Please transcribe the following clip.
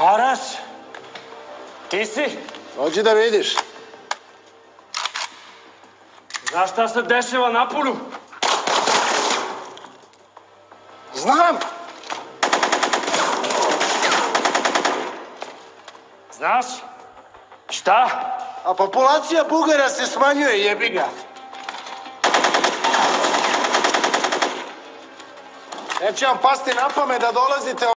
Maras, ti si? Dođi da vidiš. Znaš šta se dešava na polju? Znam. Znaš? Šta? A populacija Bugara se smanjuje, jebi ga. Neće vam pasti na pamet da dolazite